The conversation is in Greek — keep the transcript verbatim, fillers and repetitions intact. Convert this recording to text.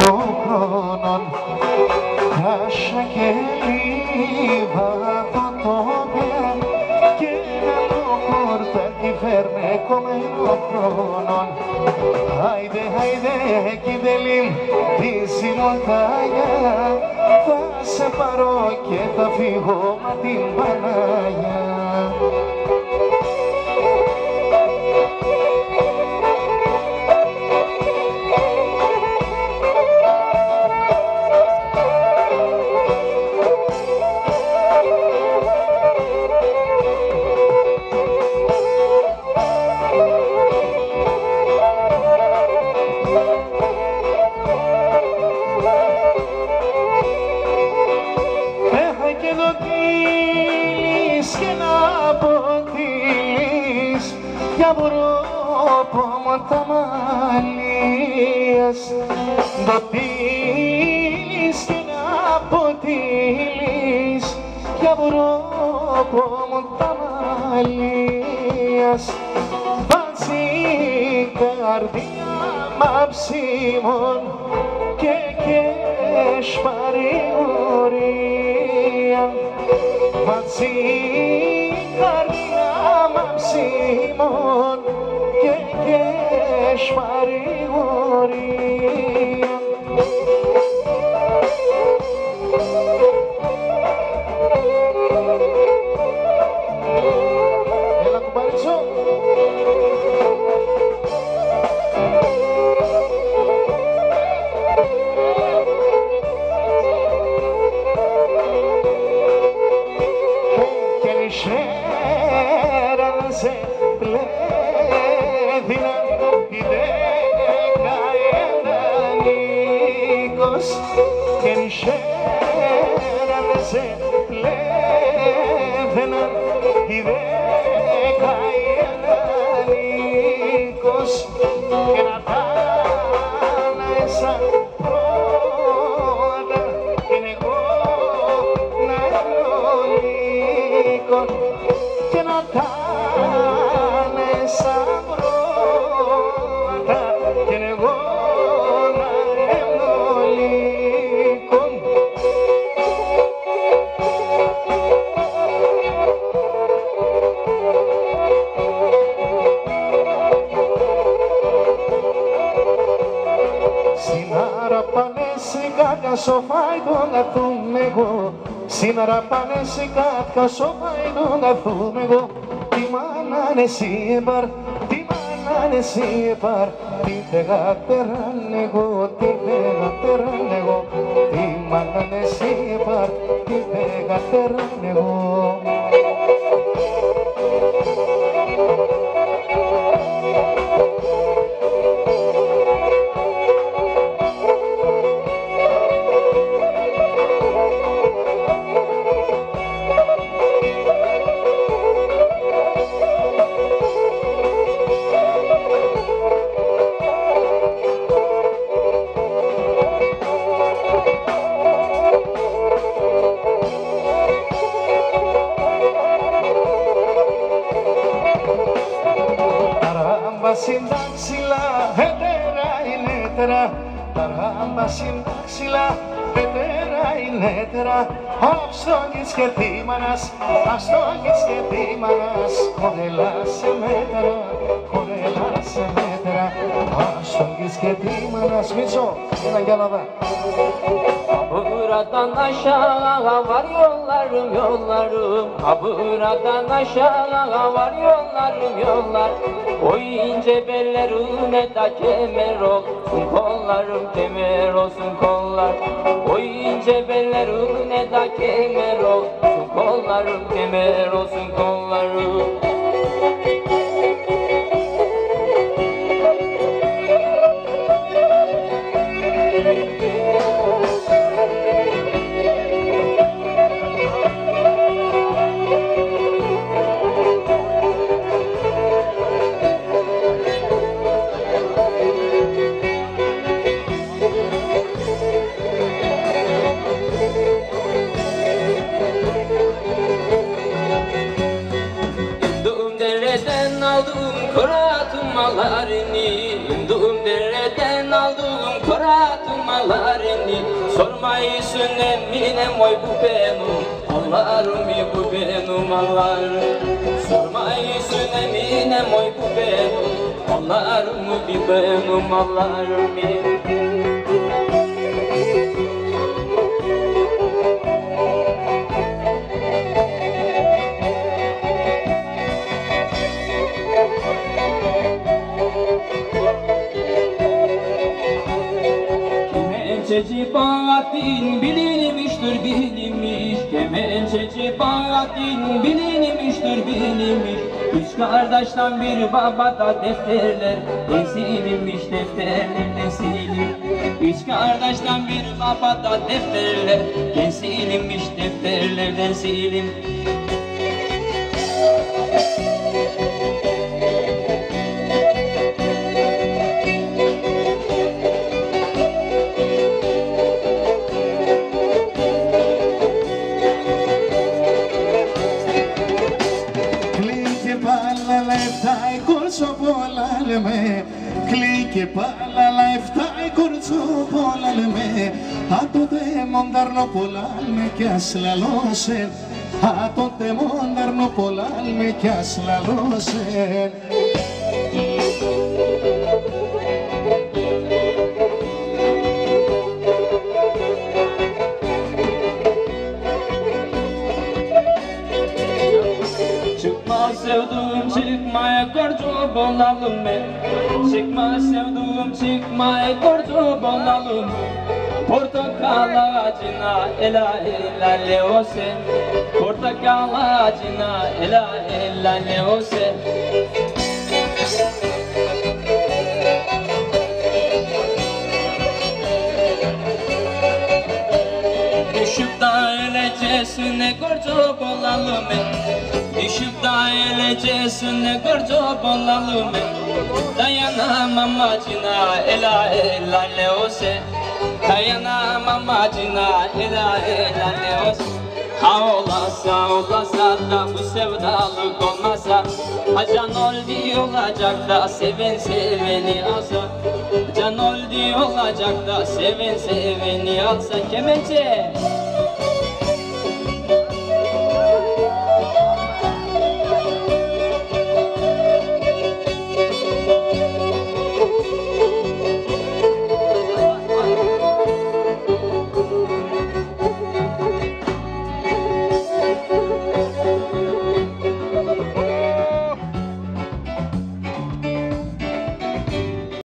του χρόνων άσα και λίβα το τότε και ένα το χορτάκι φέρνε κομμένο χρόνων. Άιντε, άιντε κιντελίμ τη συμμορτάγια, θα σε πάρω και θα φύγω μα την Πανάγια. Τα μαλλίες ντοτήλεις και να ποτήλεις για βρόπο μου τα μαλλίες βάζει καρδιά μαψίμων και και σπαριωρία βάζει καρδιά μαψίμων και και σπαριωρία. Έλα κουμπαριτσό. Και νησέραν σε πλέδιναν η δέκα ενανίκος και νησέραν σε πλέδιναν η δέκα ενανίκος και να τάλασα πρώτα και εγώ να ενολίκον και να τάλασα πρώτα και εγώ να ενολίκον. Συνάρα πάνε σε κάποια σοφάι το να δούμε εγώ, συνάρα πάνε σε κάποια σοφάι το να δούμε εγώ. Τι μάναν εσύ επαρ, τι μάναν εσύ επαρ, τι δεγατεράν εγώ, τι δεγατεράν εγώ, τι μάναν εσύ επαρ, τι δεγατεράν εγώ. Συντάξιλα, έτερα είναι έτερα, τα ράμπα συντάξιλα, έτερα είναι έτερα. Αυστόγγις και τίμανας, αυστόγγις και τίμανας, χορελάσε μέτερα, χορελάσε μέτερα. Αυστόγγις και τίμανας, Μίτσο, ένα κι άλλα. Buradan aşağı var yollarım yollarım, ha buradan aşağı var yollarım yollar. O ince bellerine da kemer olsun kollarım, kemer olsun kollar. O ince bellerine da kemer olsun kollarım, kemer olsun kollarım. Koratım mallarını, indum dereden aldım koratım ağlarını sormayısın eminem oy bu benim ağlarım bu benim ağlarım sormayısın eminem oy bu benim ağlarım bir benim ağlarım Kemençeci Bahattin bilinmiştir bilinmiş Kemençeci Bahattin bilinmiştir bilinmiş Üç kardeşten bir babada defterler silinmiş defterler silinmiş Üç kardeşten bir babada defterler silinmiş defterlerden silinmiş Κλίκε πάλα λεφτά η κορτσόπολα λέμε Α τότε μοντάρνο πολλά με κι ας λαλώσεν Α τότε μοντάρνο πολλά με κι ας λαλώσεν Çıkma sevduğum çıkmaya korcu olalım mı? Çıkma sevduğum çıkmaya korcu olalım Portakal ağacına ela ela le sen Portakal ağacına ela ela le sen Düşüp da ölecesine korcu olalım mı? Düşüp da ölecesine korcop olalım Dayanamam acına ela ela le ose Dayanamam acına ela ela le ose Ha olasa olasa da bu sevdalık olmasa Ha can oldu olacak da seven seveni alsa Can oldu olacak da seven seveni alsa Kemençe